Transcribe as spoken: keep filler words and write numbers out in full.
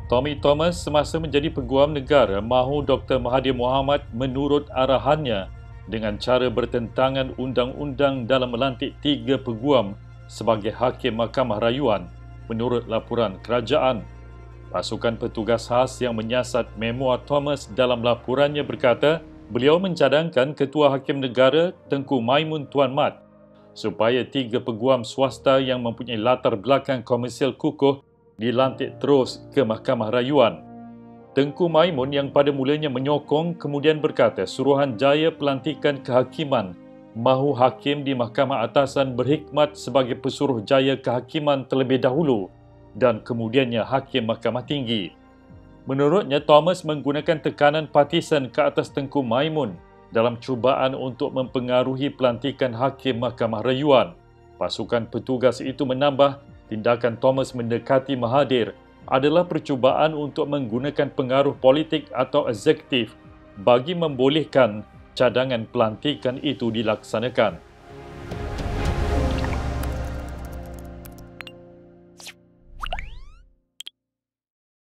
Tommy Thomas semasa menjadi Peguam Negara mahu Doktor Mahathir Mohamad menurut arahannya dengan cara bertentangan undang-undang dalam melantik tiga peguam sebagai Hakim Mahkamah Rayuan menurut laporan kerajaan. Pasukan petugas khas yang menyiasat memoir Thomas dalam laporannya berkata beliau mencadangkan Ketua Hakim Negara Tengku Maimun Tuan Mat supaya tiga peguam swasta yang mempunyai latar belakang komersial kukuh dilantik terus ke Mahkamah Rayuan. Tengku Maimun yang pada mulanya menyokong kemudian berkata Suruhanjaya Pelantikan Kehakiman mahu hakim di Mahkamah Atasan berkhidmat sebagai Pesuruhjaya Kehakiman terlebih dahulu dan kemudiannya Hakim Mahkamah Tinggi. Menurutnya, Thomas menggunakan tekanan partisan ke atas Tengku Maimun dalam cubaan untuk mempengaruhi pelantikan Hakim Mahkamah Rayuan. Pasukan petugas itu menambah tindakan Thomas mendekati Mahathir adalah percubaan untuk menggunakan pengaruh politik atau eksekutif bagi membolehkan cadangan pelantikan itu dilaksanakan.